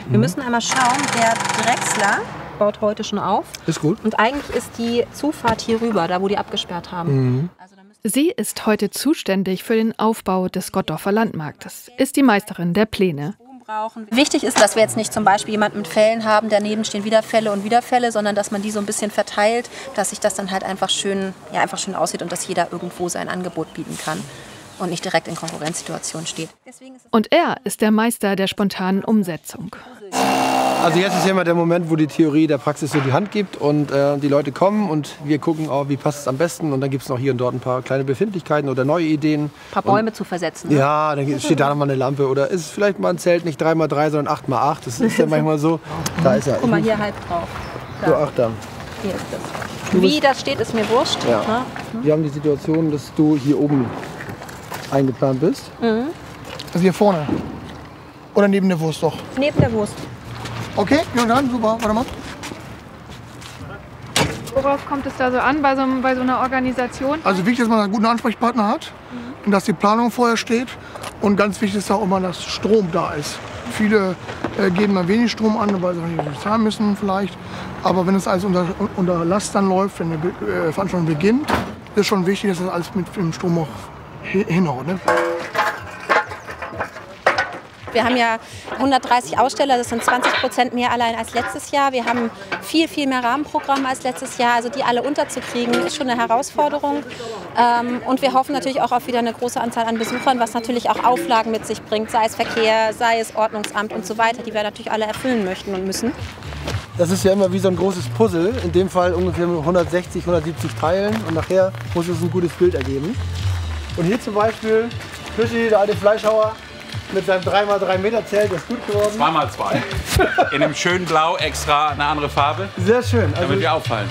Wir müssen einmal schauen, der Drechsler baut heute schon auf. Ist gut. Und eigentlich ist die Zufahrt hier rüber, da wo die abgesperrt haben. Sie ist heute zuständig für den Aufbau des Gottorfer Landmarktes, ist die Meisterin der Pläne. Wichtig ist, dass wir jetzt nicht zum Beispiel jemanden mit Fällen haben, daneben stehen wieder Fälle und wieder Fälle, sondern dass man die so ein bisschen verteilt, dass sich das dann halt einfach schön aussieht und dass jeder irgendwo sein Angebot bieten kann und nicht direkt in Konkurrenzsituation steht. Und er ist der Meister der spontanen Umsetzung. Also jetzt ist ja immer der Moment, wo die Theorie der Praxis so die Hand gibt und die Leute kommen und wir gucken, wie passt es am besten. Und dann gibt es noch hier und dort ein paar kleine Befindlichkeiten oder neue Ideen. Ein paar Bäume zu versetzen. Ne? Ja, dann steht da noch mal eine Lampe oder ist vielleicht mal ein Zelt nicht 3x3, sondern 8x8. Das ist ja manchmal so. Da ist er. Guck mal, hier halb drauf. So, ach da. Hier ist das. Wie das steht, ist mir wurscht. Ja. Ne? Wir haben die Situation, dass du hier oben eingeplant bist. Also hier vorne. Oder neben der Wurst doch. Neben der Wurst. Okay, ja dann, super, warte mal. Worauf kommt es da so an bei so einer Organisation? Also wichtig, dass man einen guten Ansprechpartner hat und dass die Planung vorher steht. Und ganz wichtig ist auch immer, dass Strom da ist. Viele geben dann wenig Strom an, weil sie nicht zahlen müssen vielleicht. Aber wenn es alles unter Last dann läuft, wenn die Veranstaltung beginnt, ist schon wichtig, dass das alles mit dem Strom auch hinhaut. Ne? Wir haben ja 130 Aussteller, das sind 20% mehr allein als letztes Jahr. Wir haben viel, viel mehr Rahmenprogramme als letztes Jahr. Also die alle unterzukriegen, ist schon eine Herausforderung. Und wir hoffen natürlich auch auf wieder eine große Anzahl an Besuchern, was natürlich auch Auflagen mit sich bringt, sei es Verkehr, sei es Ordnungsamt und so weiter, die wir natürlich alle erfüllen möchten und müssen. Das ist ja immer wie so ein großes Puzzle, in dem Fall ungefähr mit 160, 170 Teilen und nachher muss es ein gutes Bild ergeben. Und hier zum Beispiel Fischi, der alte Fleischhauer, mit seinem 3x3 Meter Zelt, das ist gut geworden. 2x2. In einem schönen Blau, extra eine andere Farbe. Sehr schön. Also damit wir auffallen.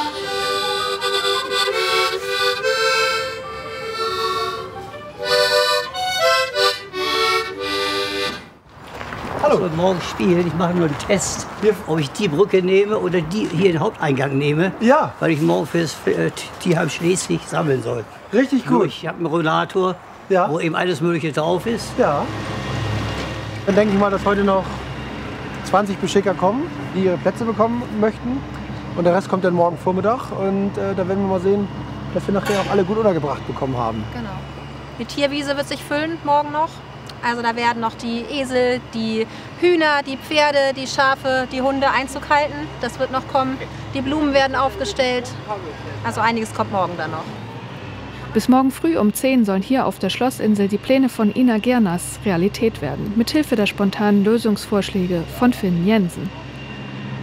Hallo. Ich morgen spielen. Ich mache nur einen Test, ob ich die Brücke nehme oder die hier den Haupteingang nehme. Ja. Weil ich morgen fürs Tierheim Schleswig sammeln soll. Richtig gut. Ich habe einen Rollator, wo eben alles Mögliche drauf ist. Ja. Dann denke ich mal, dass heute noch 20 Beschicker kommen, die ihre Plätze bekommen möchten. Und der Rest kommt dann morgen Vormittag. Und da werden wir mal sehen, dass wir nachher auch alle gut untergebracht bekommen haben. Genau. Die Tierwiese wird sich füllen morgen noch. Also da werden noch die Esel, die Hühner, die Pferde, die Schafe, die Hunde Einzug halten. Das wird noch kommen. Die Blumen werden aufgestellt. Also einiges kommt morgen dann noch. Bis morgen früh um 10 sollen hier auf der Schlossinsel die Pläne von Ina Gerners Realität werden, mithilfe der spontanen Lösungsvorschläge von Finn Jensen.